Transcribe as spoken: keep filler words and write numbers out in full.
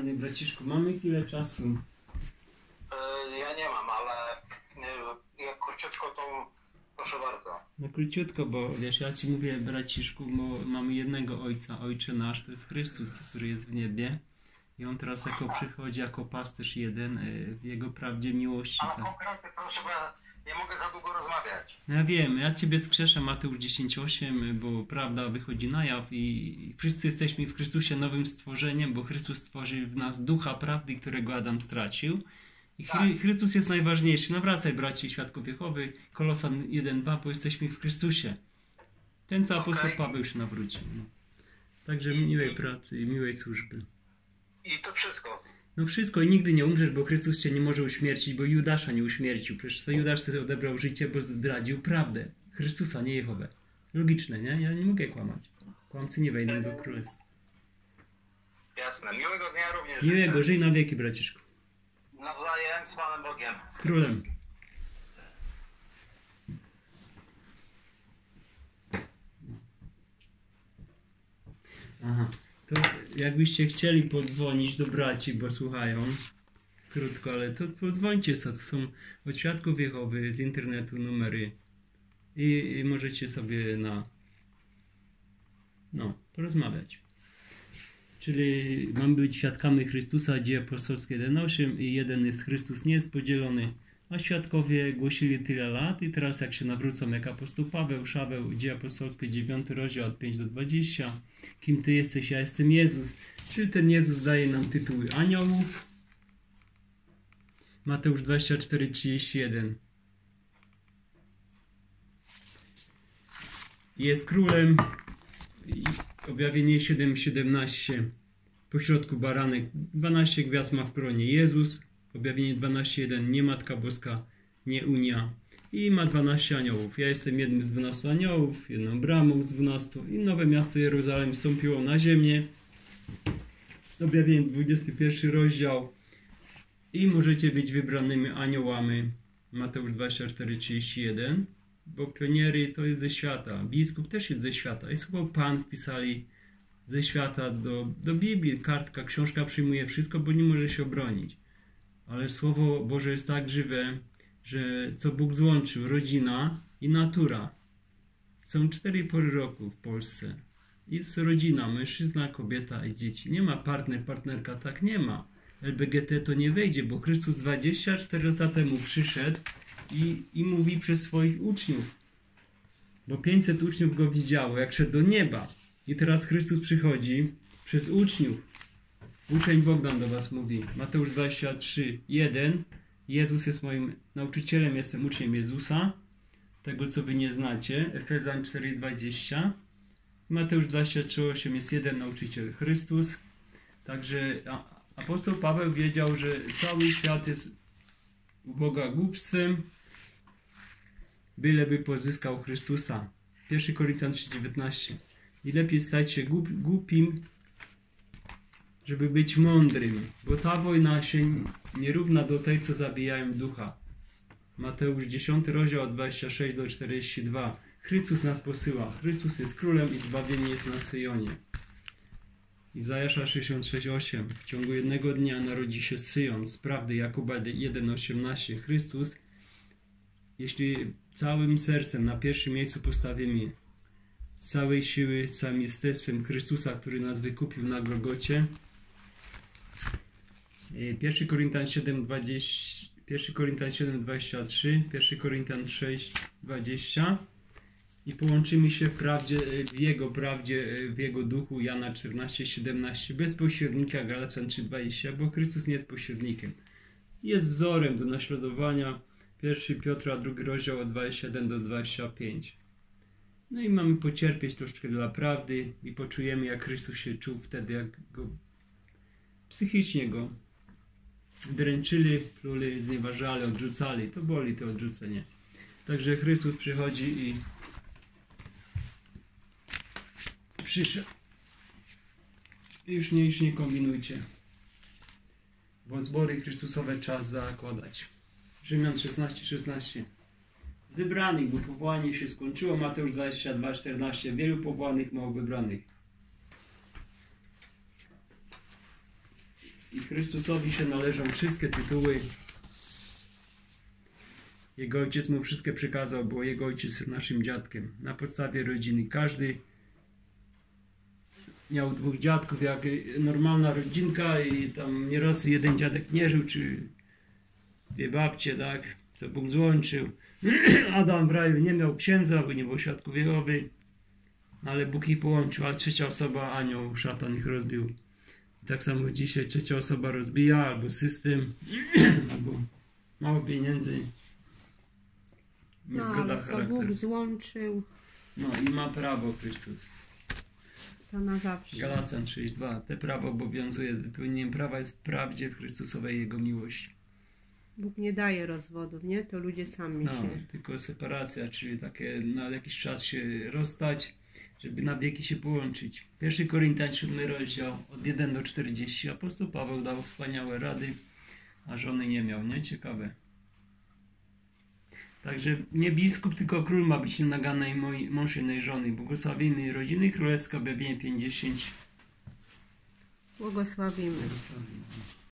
Panie braciszku, mamy chwilę czasu. E, ja nie mam, ale e, jak króciutko, to proszę bardzo. No króciutko, bo wiesz, ja Ci mówię, braciszku, bo mamy jednego Ojca, Ojcze nasz, to jest Chrystus, który jest w niebie. I On teraz jako przychodzi, jako pasterz jeden, w Jego prawdzie miłości. Ale Tak. konkretnie, proszę, bo ja nie mogę za długo rozmawiać. No ja wiem, ja Ciebie skrzeszam, Mateusz dziesięć osiem, bo prawda wychodzi na jaw i wszyscy jesteśmy w Chrystusie nowym stworzeniem, bo Chrystus stworzył w nas ducha prawdy, którego Adam stracił. I Chry, Tak. Chrystus jest najważniejszy. Nawracaj, braci, świadków Jehowy, Kolosan jeden dwa, bo jesteśmy w Chrystusie. Ten, co apostoł Okej. Paweł się nawrócił. No. Także miłej pracy i miłej służby. I to wszystko. No wszystko i nigdy nie umrzesz, bo Chrystus cię nie może uśmiercić, bo Judasza nie uśmiercił. Przecież to Judasz sobie odebrał życie, bo zdradził prawdę. Chrystusa, nie Jehowę. Logiczne, nie? Ja nie mogę kłamać. Kłamcy nie wejdą do królestwa. Jasne. Miłego dnia również. Miłego, życzę. żyj na wieki, braciszku. Nawzajem z Panem Bogiem. Z królem. Aha. To jakbyście chcieli podzwonić do braci, bo słuchają krótko, ale to podzwońcie sobie. To są od świadków Jehowy z internetu numery i, i możecie sobie na no, porozmawiać. Czyli mamy być świadkami Chrystusa, dzieje apostolskie jeden osiem i jeden jest Chrystus, nie jest podzielony. A świadkowie głosili tyle lat i teraz jak się nawrócą jak apostoł Paweł, Szaweł, dzieje apostolskie dziewiąty rozdział od pięć do dwudziestu. Kim Ty jesteś? Ja jestem Jezus. Czyli ten Jezus daje nam tytuły aniołów. Mateusz dwadzieścia cztery trzydzieści jeden. Jest królem. I objawienie siedem siedemnaście. Pośrodku baranek. dwanaście gwiazd ma w koronie Jezus. Objawienie dwanaście jeden. Nie Matka Boska, nie Unia. I ma dwanaście aniołów. Ja jestem jednym z dwunastu aniołów, jedną bramą z dwunastu. I nowe miasto Jeruzalem wstąpiło na ziemię. Objawienie dwudziesty pierwszy rozdział. I możecie być wybranymi aniołami. Mateusz dwadzieścia cztery trzydzieści jeden. Bo pioniery to jest ze świata. Biskup też jest ze świata. I słowo Pan wpisali ze świata do, do Biblii. Kartka, książka przyjmuje wszystko, bo nie może się obronić. Ale Słowo Boże jest tak żywe, że co Bóg złączył, rodzina i natura. Są cztery pory roku w Polsce. Jest rodzina, mężczyzna, kobieta i dzieci. Nie ma partner, partnerka, tak nie ma. L B G T to nie wejdzie, bo Chrystus dwadzieścia cztery lata temu przyszedł i, i mówi przez swoich uczniów. Bo pięćset uczniów go widziało, jak szedł do nieba. I teraz Chrystus przychodzi przez uczniów. Uczeń Bogdan do was mówi. Mateusz dwadzieścia trzy jeden. Jezus jest moim nauczycielem, jestem uczniem Jezusa. Tego, co wy nie znacie. Efezjan cztery dwadzieścia. Mateusz dwadzieścia trzy osiem jest jeden nauczyciel, Chrystus. Także apostoł Paweł wiedział, że cały świat jest u Boga głupstwem, byleby pozyskał Chrystusa. pierwszy Koryntian trzy dziewiętnaście. I lepiej stać się głup, głupim, żeby być mądrym, bo ta wojna się nie równa do tej, co zabijają ducha. Mateusz dziesiąty rozdział od dwudziestego szóstego do czterdziestego drugiego. Chrystus nas posyła. Chrystus jest królem i zbawienie jest na Syjonie. Izajasza sześćdziesiąt sześć osiem. W ciągu jednego dnia narodzi się Syjon. Z prawdy Jakuba jeden osiemnaście. Chrystus, jeśli całym sercem na pierwszym miejscu postawimy z całej siły, z całym jestestwem Chrystusa, który nas wykupił na Golgocie. pierwszy Koryntian siedem dwadzieścia, pierwszy Koryntian siedem dwadzieścia trzy, pierwszy Koryntian sześć dwadzieścia i połączymy się w prawdzie, w Jego prawdzie, w Jego duchu. Jana czternaście siedemnaście, bez pośrednika. Galacjan trzy dwadzieścia, bo Chrystus nie jest pośrednikiem. Jest wzorem do naśladowania. pierwszy Piotra drugi rozdział od dwudziestego pierwszego do dwudziestego piątego. No i mamy pocierpieć troszeczkę dla prawdy i poczujemy, jak Chrystus się czuł wtedy, jak go psychicznie go dręczyli, pluli, znieważali, odrzucali. To boli to odrzucenie. Także Chrystus przychodzi i przyszedł. I już nie, już nie kombinujcie, bo zbory Chrystusowe czas zakładać. Rzymian szesnaście szesnaście. Z wybranych, bo powołanie się skończyło. Mateusz dwadzieścia dwa czternaście. Wielu powołanych, mało wybranych. I Chrystusowi się należą wszystkie tytuły. Jego ojciec mu wszystkie przekazał, bo jego ojciec jest naszym dziadkiem. Na podstawie rodziny. Każdy miał dwóch dziadków, jak normalna rodzinka i tam nieraz jeden dziadek nie żył, czy dwie babcie, tak? To Bóg złączył. Adam w raju nie miał księdza, bo nie było świadków Jehowy, ale Bóg ich połączył, a trzecia osoba, anioł, szatan ich rozbił. I tak samo dzisiaj trzecia osoba rozbija, albo system, albo mało pieniędzy, niezgoda No, ale co charakteru. Bóg złączył, No i ma prawo Chrystus. to na zawsze. Galacjan sześć dwa. Te prawo obowiązuje. Wypełnieniem prawa jest w prawdzie w Chrystusowej Jego miłości. Bóg nie daje rozwodów, nie? To ludzie sami No, się... tylko separacja, czyli takie na jakiś czas się rozstać, żeby na wieki się połączyć. Pierwszy Koryntian siódmy rozdział, od jeden do czterdziestu. Apostoł Paweł dał wspaniałe rady, a żony nie miał, nie? Ciekawe. Także nie biskup, tylko król ma być nagany i mąż jednej żony. Błogosławimy rodziny królewskie, objawienie pięćdziesiąt. Błogosławimy. Błogosławimy.